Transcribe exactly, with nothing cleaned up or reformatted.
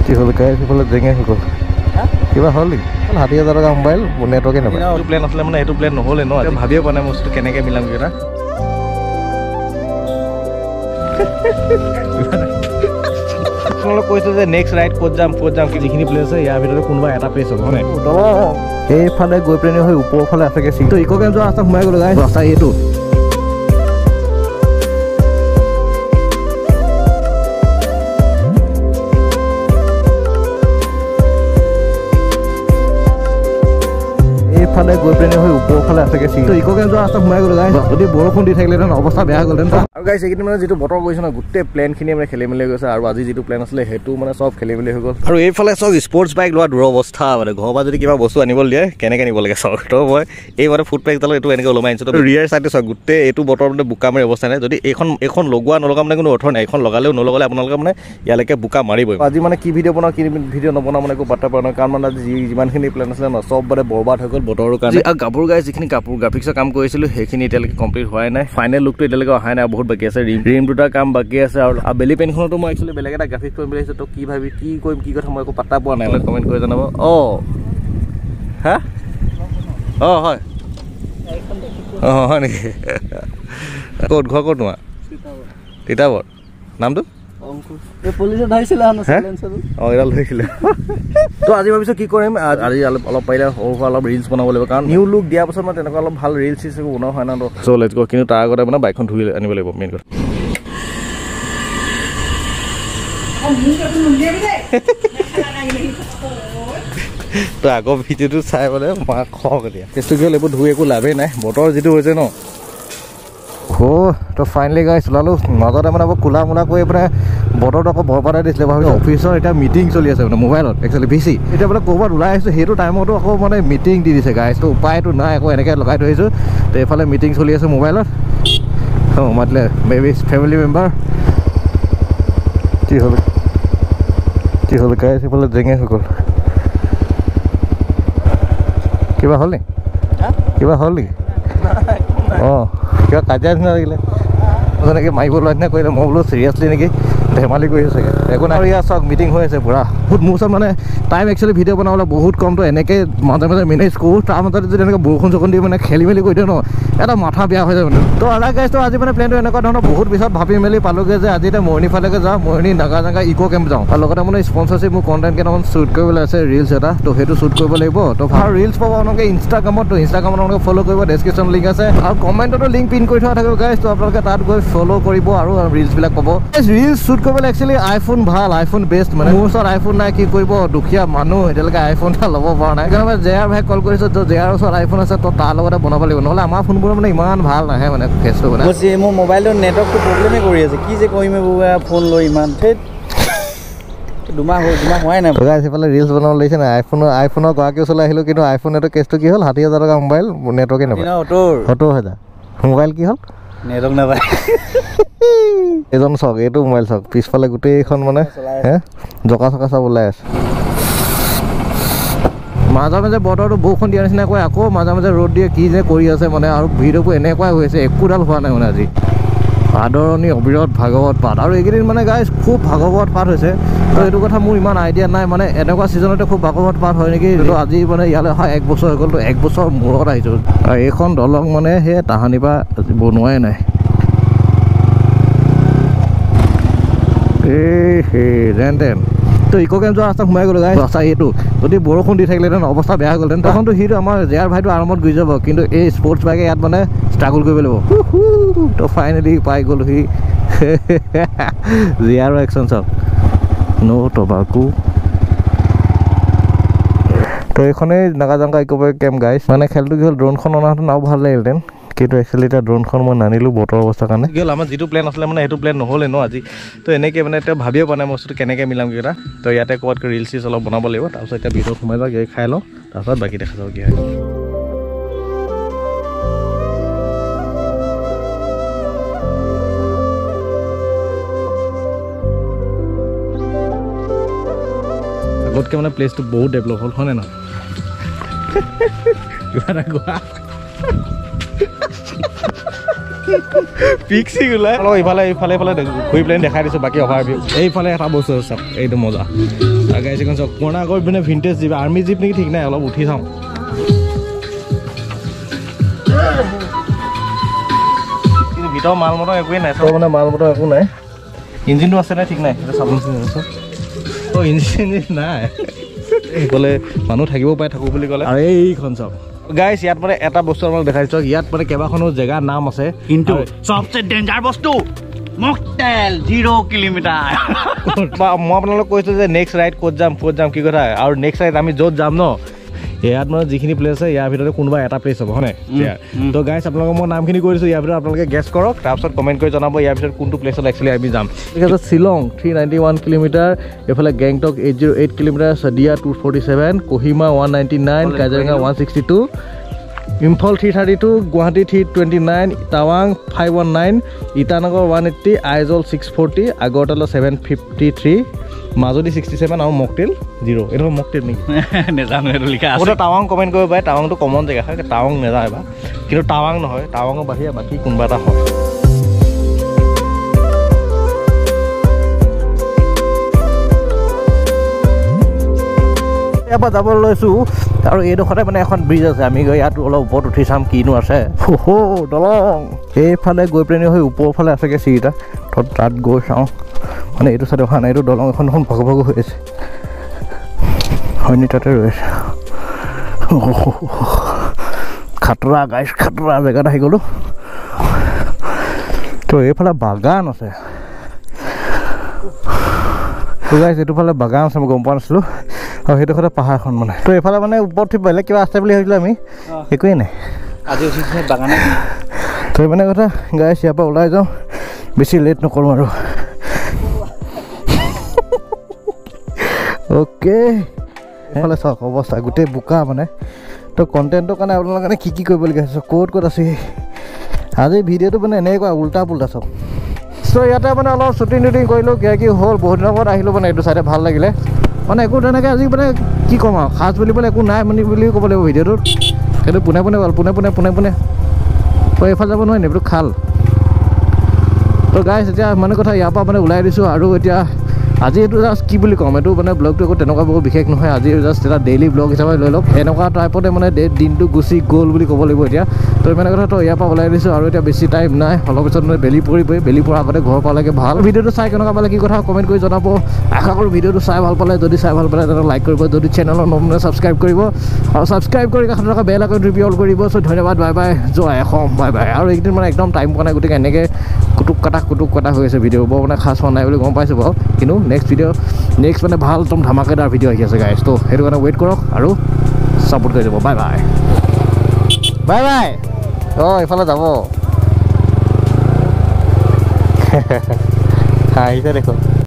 কি হ'ল গাইছ এইফালে জেঙে হৈ গ'ল কিবা হ'ল নেকি ষাঠি হাজাৰ টকা মোবাইল নেটৱৰ্কে নাপায় এইটো প্লেন আছিলে মানে এইটো প্লেন নহ'লে ন ভাবিয়ে পোৱা নাই বস্তু কেনেকৈ মিলাম কেইটা আপোনালোক কৈছে যে নেক্সট ৰাইড ক'ত যাম ক'ত যাম যিখিনি প্লেচ আছে ইয়াৰ ভিতৰত কোনোবা এটা প্লেচ হ'ব হয় এইফালে গৈ পেলাই হৈ ওপৰৰ ফালে আছেগৈ চিটো ইক' কেম্প যোৱা ৰাস্তা সোমাই গ'লো গাইছ ৰাস্তা এইটো ফালে গৈ পেলাই হৈ ওপৰৰ ফালে আছেগৈ চিটো ইক' কেম্প যোৱা ৰাস্তা সোমাই গ'লো গাইছ যদি বৰষুণ দি থাকিলেহেঁতেন অৱস্থা বেয়া গ'লহেঁতেন আৰু গাইছ এইকেইদিন মানে যিটো বতৰ কৰিছে ন গোটেই প্লেনখিনি মানে খেলি মেলি গৈছে আৰু আজি যিটো প্লেন আছিলে সেইটো মানে চব খেলি মেলি হৈ গ'ল আৰু এইফালে চব স্পৰ্টছ বাইক লোৱা দূৰ অৱস্থা মানে ঘৰৰ পৰা যদি কিবা বস্তু আনিবলৈ দিয়ে কেনেকৈ নিব লাগে চাওক তো মই এই মানে ফুড পেকডালত এইটো এনেকৈ ওলমাই আনিছোঁ তো ৰিয়াৰ চাইডে চাওক গোটেই এইটো বতৰ মানে বোকা মাৰি অৱস্থা নাই যদি এইখন এইখন লগোৱা নলগা মানে কোনো অৰ্থ নাই এইখন লগালেও নলগালে আপোনালোকে মানে ইয়ালৈকে বোকা মাৰিবই আজি মানে কি ভিডিঅ' বনাওঁ কি ভিডিঅ' নবনাওঁ মানে একো পাত্তা পোৱা নাই কাৰণ মানে যি যিমানখিনি প্লেন আছিলে ন চব মানে বৰবাদ হৈ গ'ল বতৰৰ কাৰণে আৰু কাপোৰ গাই যিখিনি কাপোৰ গ্ৰাফিক্সৰ কাম কৰিছিলোঁ সেইখিনি এতিয়ালৈকে কমপ্লিট হোৱাই নাই ফাইনেল লুকটো এতিয়ালৈকে অহাই নাই বহুত বাকী আছে ৰিম ৰিম দুটাৰ কাম বাকী আছে আৰু বেলি পেনখনতো মই একচুৱেলি বেলেগ এটা গ্ৰাফিক্স কৰিম বুলি আহিছোঁ তো কি ভাবি কি কৰিম কি কথা মই একো পাত্তা পোৱা নাই কমেণ্ট কৰি জনাব অঁ হা অঁ হয় অঁ হয় নেকি ক'ত ঘৰ ক'ত তোমাৰ তিতাবৰ নামটো তো আজি ভাবিছোঁ কি কৰিম আজি অলপ পাৰিলে সৰু সুৰা অলপ ৰিলচ বনাব লাগিব কাৰণ নিউ লুক দিয়াৰ পাছত মানে তেনেকুৱা অলপ ভাল ৰিলচ চিলচ একো বনোৱা হয় না তো চ' লেটছ গ' কিন্তু তাৰ আগতে মানে বাইকখন ধুই আনিব লাগিব মেইন কথা তো আগৰ ভিডিঅ'টো চাই মানে মাক খং এতিয়া কেছটো কি হ'ল এইবোৰ ধুই একো লাভেই নাই বতৰ যিটো হৈছে ন অ' তো ফাইনেলি গাইছ ওলালোঁ মাজতে মানে আকৌ কোলা মোলা কৰি মানে বতৰটো আকৌ বৰপাদাই দিছিলে ভাবিছোঁ অফিচৰ এতিয়া মিটিং চলি আছে মানে মোবাইলত একচুৱেলি বেছি এতিয়া মানে ক'ৰবাত ওলাই আহিছোঁ সেইটো টাইমতো আকৌ মানে মিটিং দি দিছে গাইছ তো উপায়টো নাই আকৌ এনেকৈ লগাই থৈ আহিছোঁ তো এইফালে মিটিং চলি আছে মোবাইলত অঁ মাতিলে বেবি ফেমিলি মেম্বাৰ কি হ'ল কি হ'ল গাইছ এইফালে জেঙে হৈ গ'ল কিবা হ'ল নেকি কিবা হ'ল নেকি অঁ কিবা কাজিয়া নিচিনা লাগিলে তেনেকৈ মাৰিব লোৱা নিচিনা কৰিলে মই বোলো চিৰিয়াছলি নেকি ধেমালি কৰিছোঁ চাগে একো নাই আৰু ইয়াৰ চাওক মিটিং হৈ আছে পুৰা বহুত মোৰ ওচৰত মানে টাইম একচুৱেলি ভিডিঅ' বনাবলৈ বহুত কমটো এনেকৈ মাজে মাজে মেনেজ কৰোঁ তাৰ মাজতে যদি এনেকৈ বৰষুণ চৰষুণ দি মানে খেলি মেলি কৰি দিওঁ ন এটা মাথা বেয়া হৈ যায় মানে তো আধা গাইছটো আজি মানে প্লেনটো এনেকুৱা ধৰণৰ বহুত পিছত ভাবি মেলি পালোঁগৈ যে আজি এতিয়া মৰ্ণি ফালেকে যাওঁ মৰ্ণি নাগা জাগা ইক' কেম্প যাওঁ আৰু লগতে মানে স্পনচাৰশ্বিপ মোৰ কণ্টেণ্ট কেইটামান শ্বুট কৰিবলৈ আছে ৰিলছ এটা তো সেইটো শ্বুট কৰিব লাগিব তো আৰু ৰিলছ পাব আপোনালোকে ইনষ্টাগ্ৰামত তো ইনষ্টাগ্ৰামত আপোনালোকে ফ'ল' কৰিব ডেছক্ৰিপশ্যন লিংক আছে আৰু কমেণ্টতো লিংক পিন কৰি থোৱা থাকিব গাইছ তো আপোনালোকে তাত গৈ ফ'ল' কৰিব আৰু ৰিলছবিলাক পাব ৰিলছ শ্বুট কৰিবলৈ একচুৱেলি আইফোন ভাল আইফোন বেষ্ট মানে মোৰ ওচৰত আইফোন নাই কি কৰিব দুখীয়া মানুহ এতিয়ালৈকে আইফোন এটা ল'ব পৰা নাই সেইকাৰণে মই জে আৰ ভাইক কল কৰিছোঁ তো জে আৰৰ ওচৰত আইফোন আছে তো তাৰ লগতে বনাব লাগিব নহ'লে আমাৰ ফোনবোৰ মানে ইমান ভাল নাহে মানে কেছটো মানে মোৰ মোবাইলটোৰ নেটৱৰ্কটো প্ৰব্লেমে কৰি আছে কি যে কৰিম ফোন লৈ ইমান দুমাহ হ'ল দুমাহ হোৱাই নাই গাইছ সেইফালে ৰিলছ বনাব লাগিছে নাই আইফোনৰ আইফোনৰ গৰাকী ওচৰলৈ আহিলোঁ কিন্তু আইফোনটো কেছটো কি হ'ল ষাঠি হাজাৰ টকা মোবাইল নেটৱৰ্কে নাপায় সত্তৰ হাজাৰ মোবাইল কি হ'ল নেটৱৰ্ক নাপায় এজন চাওক এইটো মোবাইল চাওক পিছফালে গোটেইখন মানে হে জকা চকা চব ওলাই আছে মাজে মাজে বতৰটো বৰষুণ দিয়া নিচিনা কয় আকৌ মাজে মাজে ৰ'দ দিয়ে কি যে কৰি আছে মানে আৰু ভিডিঅ'বোৰ এনেকুৱাই হৈছে একোডাল হোৱা নাই মানে আজি আদৰণি অবিৰত ভাগৱত পাঠ আৰু এইকেইদিন মানে গাইছ খুব ভাগৱত পাঠ হৈছে তো এইটো কথা মোৰ ইমান আইডিয়া নাই মানে এনেকুৱা ছিজনতে খুব ভাগৱত পাঠ হয় নেকি তো আজি মানে ইয়ালৈ অহা এক বছৰ হৈ গ'ল তো এক বছৰ মূৰত আহিছোঁ আৰু এইখন দলং মানে সেই তাহানিৰ পৰা বনোৱাই নাই এই সেই যেন তেন তো ইক' কেম্প যোৱা ৰাস্তা সোমাই গ'লো গাইছ ৰাস্তা এইটো যদি বৰষুণ দি থাকিলেহেঁতেন অৱস্থা বেয়া হৈ গ'লহেঁতেন তখনতো সিটো আমাৰ জে আৰ ভাইটো আৰামত গুচি যাব কিন্তু এই স্পৰ্টছ বাইকে ইয়াত মানে ষ্ট্ৰাগল কৰিব লাগিব তো ফাইনেলি পাই গ'লো সি জে আৰৰ একশ্যন চাওক ন' টবাকো তো এইখনেই নাগাজাংকা ইক' কেম্প গাইছ মানে খেলটো কি হ'ল ড্ৰোনখন অনাহেঁতেন আৰু ভাল লাগিলহেঁতেন কিন্তু একচুৱেলি এতিয়া ড্ৰোনখন মই নানিলোঁ বতৰৰ অৱস্থাৰ কাৰণে কি হ'ল আমাৰ যিটো প্লেন আছিলে মানে সেইটো প্লেন নহ'লে ন আজি তো এনেকৈ মানে এতিয়া ভাবিয়ে পোৱা নাই বস্তুটো কেনেকৈ মিলাম কেইটা তো ইয়াতে ক'ৰবাত ৰিলছ চিলছ অলপ বনাব লাগিব তাৰপিছত এতিয়া ভিতৰত সোমাই যাওঁ গাড়ী খাই লওঁ তাৰপিছত বাকী দেখা যাব কি হয় আগতকৈ মানে প্লেচটো বহুত ডেভেলপ হ'ল হয়নে নহয় কিবা এটা কোৱা পিক্সি ওলাই অলপ ইফালে ইফালে ইফালে ঘূৰি পেলাই দেখাই দিছোঁ বাকী অভাৰ ভিউ এইফালে এটা বস্তু আছে চাওক এইটো মজা গাইছ এখন চাওক পুৰণা আগৰ পিনে ভিণ্টেজ জীপ আৰ্মি জীপ নেকি ঠিক নাই অলপ উঠি চাওঁ কিন্তু ভিতৰৰ মাল মটৰ একোৱেই নাই চব মানে মাল মটৰ একো নাই ইঞ্জিনটো আছে নাই ঠিক নাই এটা চাবোন চিন আছে অ' ইঞ্জিন নাই এইফালে মানুহ থাকিব পাৰে থাকোঁ বুলি ক'লে আৰু এইখন চাওক গাইছ ইয়াত মানে এটা বস্তু আমাক দেখাই দিছোঁ ইয়াত মানে কেইবাখনো জেগাৰ নাম আছে কিন্তু সবচে ডেঞ্জাৰ বস্তু মকটেল জিৰ' কিলোমিটাৰ মই আপোনালোকক কৈছোঁ যে নেক্সট ৰাইড ক'ত যাম ক'ত যাম কি কথা আৰু নেক্সট ৰাইড আমি য'ত যাম ন ইয়াত মানে যিখিনি প্লেচ আছে ইয়াৰ ভিতৰতে কোনোবা এটা প্লেচ হ'ব হয়নে তো গাইছ আপোনালোকক মই নামখিনি কৈ দিছোঁ ইয়াৰ ভিতৰত আপোনালোকে গেছ কৰক তাৰপিছত কমেণ্ট কৰি জনাব ইয়াৰ ভিতৰত কোনটো প্লেচত একচুৱেলি আমি যাম ঠিক আছে Shillong three ninety one kilometre এইফালে Gangtok eight zero' eight kilometre Sadiya two forty seven Kohima one ninety nine Kaziranga one sixty two Imphal three thirty two Guwahati three twenty nine টাৱাং five one nine Itanagar one eighty Aizawl six forty Agartala seven fifty three Majuli sixty seven আৰু mocktail zero' এইটো mocktail নেকি নেজানো এইটো লিখা আছে টাৱাং comment কৰিব পাৰে টাৱাংটো কমন জেগা হয় টাৱাং নেযায় বা কিন্তু টাৱাং নহয় টাৱাঙৰ বাহিৰে বাকী কোনোবা এটা হয় ইয়াৰ পৰা যাব লৈছোঁ আৰু এইডোখৰতে মানে এখন ব্ৰিজ আছে আমি গৈ ইয়াত অলপ ওপৰত উঠি চাম কিনো আছে দলং এইফালে গৈ পেলাই হৈ ওপৰৰ ফালে আছেগৈ চিৰিটা তাত গৈ চাওঁ মানে এইটো চাইডে অহা নাই এইটো দলং এখন এখন ভগ ভগ হৈ আছে হয়নি তাতে ৰৈছে খাতৰা গাইছ খাতৰা জেগাত আহি গ'লোঁ তো এইফালে বাগান আছে তো গাইছ এইটোফালে বাগান আছে মই গম পোৱা নাছিলোঁ আৰু সেইডোখৰতে পাহাৰখন মানে তো এইফালে মানে ওপৰত বেলেগ কিবা আছে বুলি ভাবিছিলোঁ আমি একোৱেই নাই আজি উঠিছে বাগানে তো মানে কথা গাইছ ইয়াৰ পৰা ওলাই যাওঁ বেছি লেট নকৰোঁ আৰু অ'কে এইফালে চাওক অৱস্থা গোটেই বোকা মানে তো কণ্টেণ্টৰ কাৰণে আপোনালোকে কাৰণে কি কি কৰিবলগীয়া হৈছে ক'ত ক'ত আছে আজি ভিডিঅ'টো মানে এনেকুৱা উল্টা পুল্টা চাওক চ' ইয়াতে মানে অলপ শ্বুটিং টুটিং কৰিলোঁ কিবা কি হ'ল বহুত দিনৰ আগত আহিলোঁ মানে এইটো চাইডে ভাল লাগিলে মানে একো তেনেকৈ আজি মানে কি ক'ম আৰু খাচ বুলিবলৈ একো নাই মানে বুলি ক'ব লাগিব ভিডিঅ'টোত সেইটো পোনে পোনে গ'ল পোনে পোনে পোনে পোনে তো এইফালে যাব নোৱাৰিম এইটো খাল তো গাইছ এতিয়া মানে কথা ইয়াৰ পৰা মানে ওলাই দিছোঁ আৰু এতিয়া আজি এইটো জাষ্ট কি বুলি ক'ম এইটো মানে ব্লগটো একো তেনেকুৱা বহুত বিশেষ নহয় আজি জাষ্ট এটা ডেইলি ব্লগ হিচাপে লৈ লওক এনেকুৱা টাইপতে মানে দিনটো গুচি গ'ল বুলি ক'ব লাগিব এতিয়া তো মানে কথা তো ইয়াৰ পৰা ওলাই দিছোঁ আৰু এতিয়া বেছি টাইম নাই অলপ পিছত মানে বেলি পৰিবই বেলি পৰাৰ আগতে ঘৰ পালেগৈ ভাল ভিডিঅ'টো চাই কেনেকুৱা পালে কি কথা কমেণ্ট কৰি জনাব আশা কৰোঁ ভিডিঅ'টো চাই ভাল পালে যদি চাই ভাল পালে তেনে লাইক কৰিব যদি চেনেলৰ নতুন ছাবস্ক্ৰাইব কৰিব আৰু ছাবস্ক্ৰাইব কৰি কাষত থকা বেল আইকন টিপি অল কৰিব চ' ধন্যবাদ বাই বাই জয় অসম বাই বাই আৰু এইকেইদিন মানে একদম টাইম পোৱা নাই গতিকে এনেকৈ কুটুক কাটা কুটুক কাটা হৈ আছে ভিডিঅ' বৰ মানে খাচ হোৱা নাই বুলি গম পাইছোঁ বাৰু কিন্তু নেক্সট ভিডিঅ' নেক্সট মানে ভাল একদম ধামাকেদাৰ ভিডিঅ' আহি আছে গাইছ তো সেইটো কাৰণে ৱেইট কৰক আৰু ছাপোৰ্ট কৰি যাব বাই বাই বাই বাই অঁ এইফালে যাব আহিছে দেখোন